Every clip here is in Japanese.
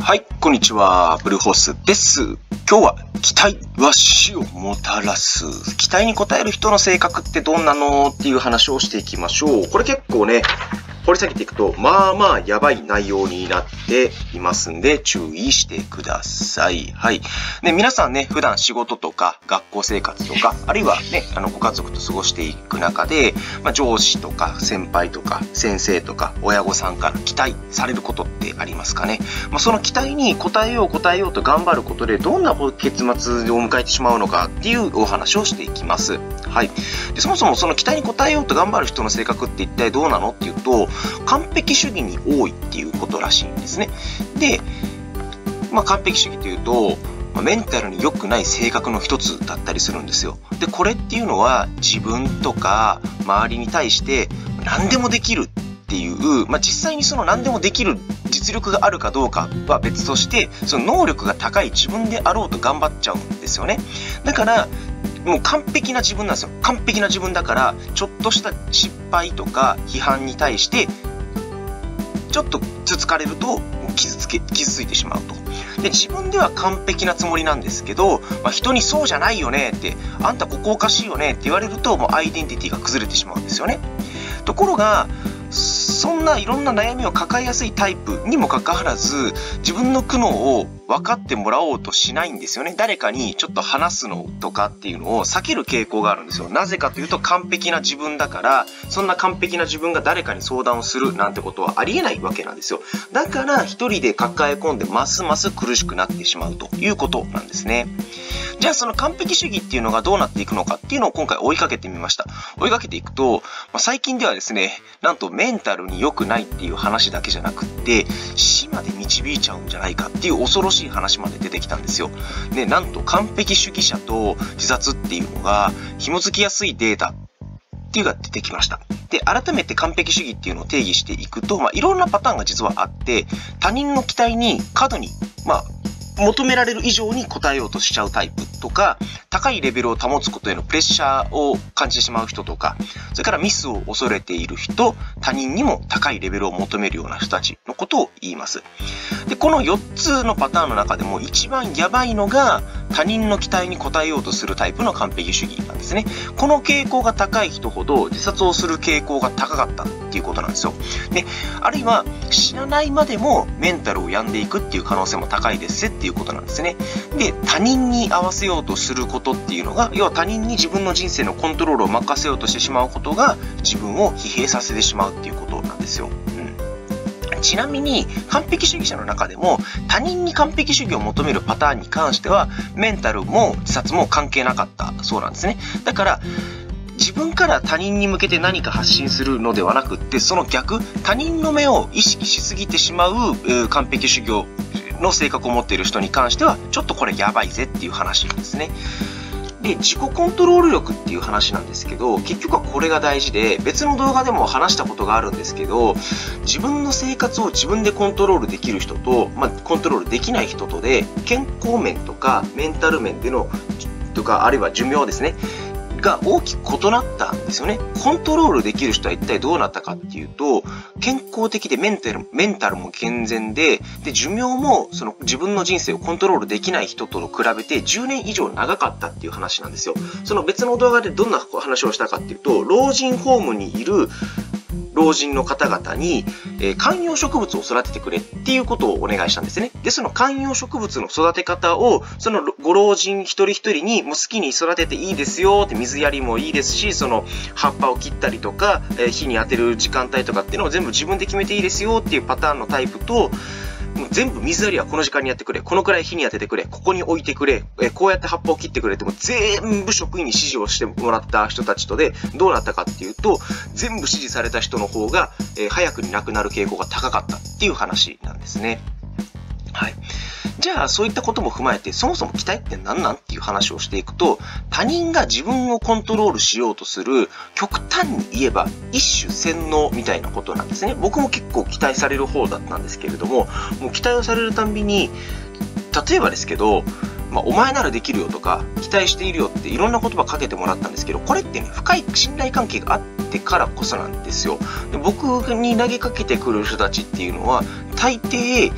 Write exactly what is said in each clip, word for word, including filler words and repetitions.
はい、こんにちは。ブルーホースです。今日は期待は死をもたらす。期待に応える人の性格ってどんなのっていう話をしていきましょう。これ結構ね、掘り下げていくと、まあまあやばい内容になっていますんで、注意してください。はい。で、皆さんね、普段仕事とか学校生活とか、あるいはね、あの、ご家族と過ごしていく中で、まあ、上司とか先輩とか先生とか親御さんから期待されることってありますかね。まあ、その期待に応えよう応えようと頑張ることで、どんな結末を迎えてしまうのかっていうお話をしていきます。はい。で、そもそもその期待に応えようと頑張る人の性格って一体どうなのっていうと、完璧主義に多いっていうことらしいんですね。で、まあ、完璧主義というと、まあ、メンタルに良くない性格の一つだったりするんですよ。で、これっていうのは自分とか周りに対して何でもできるっていう、まあ、実際にその何でもできる実力があるかどうかは別として、その能力が高い自分であろうと頑張っちゃうんですよね。だからもう完璧な自分なんですよ。完璧な自分だから、ちょっとした失敗とか批判に対してちょっとつつかれると傷つけ傷ついてしまうと。で、自分では完璧なつもりなんですけど、まあ、人にそうじゃないよねって、あんたここおかしいよねって言われると、もうアイデンティティが崩れてしまうんですよね。ところが、そんないろんな悩みを抱えやすいタイプにもかかわらず、自分の苦悩を分かってもらおうとしないんですよね。誰かにちょっと話すのとかっていうのを避ける傾向があるんですよ。なぜかというと、完璧な自分だから、そんな完璧な自分が誰かに相談をするなんてことはありえないわけなんですよ。だから一人で抱え込んでますます苦しくなってしまうということなんですね。じゃあその完璧主義っていうのがどうなっていくのかっていうのを今回追いかけてみました。追いかけていくと、まあ、最近ではですね、なんとメンタルに良くないっていう話だけじゃなくって、死まで導いちゃうんじゃないかっていう恐ろしい話まで出てきたんですよ。で、なんと完璧主義者と自殺っていうのが紐づきやすいデータっていうのが出てきました。で、改めて完璧主義っていうのを定義していくと、まあ、いろんなパターンが実はあって、他人の期待に過度に、まあ、求められる以上に応えようとしちゃうタイプとか、高いレベルを保つことへのプレッシャーを感じてしまう人とか、それからミスを恐れている人、他人にも高いレベルを求めるような人たちのことを言います。で、このよっつのパターンの中でも一番やばいのが、他人の期待に応えようとするタイプの完璧主義なんですね。この傾向が高い人ほど自殺をする傾向が高かったっていうことなんですよ。で、あるいは死なないまでもメンタルを病んでいくっていう可能性も高いですっていうことなんですね。で、他人に合わせようとすることっていうのが、要は他人に自分の人生のコントロールを任せようとしてしまうことが自分を疲弊させてしまうっていうことなんですよ。うん、ちなみに完璧主義者の中でも他人に完璧主義を求めるパターンに関してはメンタルも自殺も関係なかったそうなんですね。だから自分から他人に向けて何か発信するのではなくって、その逆、他人の目を意識しすぎてしまう、えー、完璧主義の性格を持っている人に関してはちょっとこれやばいぜっていう話ですね。で、自己コントロール力っていう話なんですけど、結局はこれが大事で、別の動画でも話したことがあるんですけど、自分の生活を自分でコントロールできる人と、まあ、コントロールできない人とで、健康面とかメンタル面でのとか、あるいは寿命ですねが大きく異なったんですよね。コントロールできる人は一体どうなったかっていうと、健康的でメンタル、メンタルも健全で、で、寿命もその自分の人生をコントロールできない人と比べてじゅうねん以上長かったっていう話なんですよ。その別の動画でどんな話をしたかっていうと、老人ホームにいる老人の方々に、えー、観葉植物を育ててくれっていうことをお願いしたんですね。で、その観葉植物の育て方を、そのご老人一人一人にもう好きに育てていいですよって、水やりもいいですし、その葉っぱを切ったりとか、えー、火に当てる時間帯とかっていうのを全部自分で決めていいですよっていうパターンのタイプと、もう全部水やりはこの時間にやってくれ、このくらい火に当ててくれ、ここに置いてくれ、えこうやって葉っぱを切ってくれって、もう全部職員に指示をしてもらった人たちとでどうなったかっていうと、全部指示された人の方が、えー、早くに亡くなる傾向が高かったっていう話なんですね。はい。じゃあそういったことも踏まえて、そもそも期待って何なんっていう話をしていくと、他人が自分をコントロールしようとする、極端に言えば一種洗脳みたいなことなんですね。僕も結構期待される方だったんですけれども、もう期待をされるたんびに、例えばですけど、まあ、お前ならできるよとか、期待しているよっていろんな言葉かけてもらったんですけど、これってね、深い信頼関係があってからこそなんですよ。で、僕に投げかけてくる人たちっていうのは、大抵、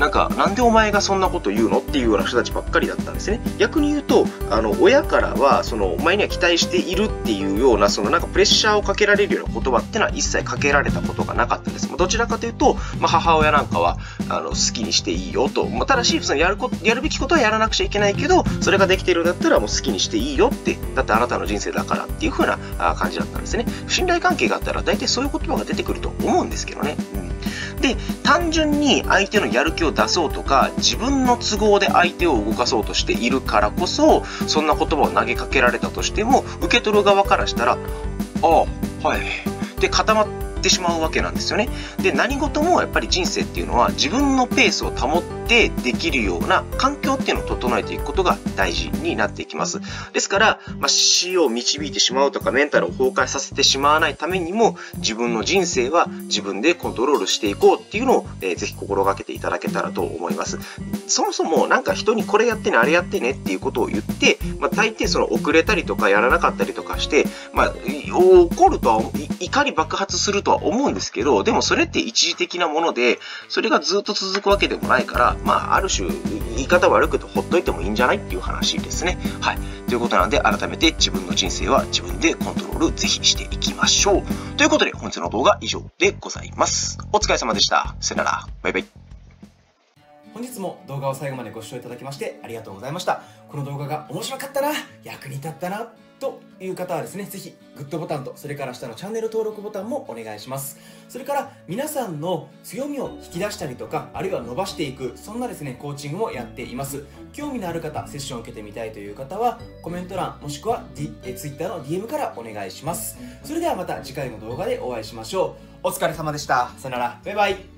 なんか、なんでお前がそんなこと言うのっていうような人たちばっかりだったんですね。逆に言うと、あの、親からは、その、お前には期待しているっていうような、そのなんかプレッシャーをかけられるような言葉ってのは一切かけられたことがなかったんです。どちらかというと、まあ、母親なんかは、あの、好きにしていいよと。まあ、ただし、そのやること、やるべきことはやらなくちゃいけないけど、それができてるんだったらもう好きにしていいよって、だってあなたの人生だからっていう風な感じだったんですね。信頼関係があったら大体そういう言葉が出てくると思うんですけどね。うん、で、単純に相手のやる気を出そうとか、自分の都合で相手を動かそうとしているからこそ、そんな言葉を投げかけられたとしても、受け取る側からしたら、ああ、はい。で、固まってしまうわけなんですよね。で、何事もやっぱり人生っていうのは自分のペースを保ってできるような環境っていうのを整えていくことが大事になっていきます。ですから、まあ、死を導いてしまうとかメンタルを崩壊させてしまわないためにも、自分の人生は自分でコントロールしていこうっていうのを、えー、ぜひ心がけていただけたらと思います。そもそもなんか人にこれやってね、あれやってねっていうことを言って、まあ、大抵その遅れたりとかやらなかったりとかして、まあ、怒るとは、怒り爆発するとは思うんですけど、でもそれって一時的なもので、それがずっと続くわけでもないから、まあ、ある種、言い方悪くてほっといてもいいんじゃないっていう話ですね。はい。ということなんで、改めて自分の人生は自分でコントロールぜひしていきましょう。ということで、本日の動画以上でございます。お疲れ様でした。さよなら。バイバイ。 本日も動画を最後までご視聴いただきましてありがとうございました。この動画が面白かったな、役に立ったなという方はですね、ぜひグッドボタンと、それから下のチャンネル登録ボタンもお願いします。それから皆さんの強みを引き出したりとか、あるいは伸ばしていく、そんなですね、コーチングもやっています。興味のある方、セッションを受けてみたいという方は、コメント欄もしくは、D、え Twitter の ディーエム からお願いします。それではまた次回の動画でお会いしましょう。お疲れ様でした。さよなら。バイバイ。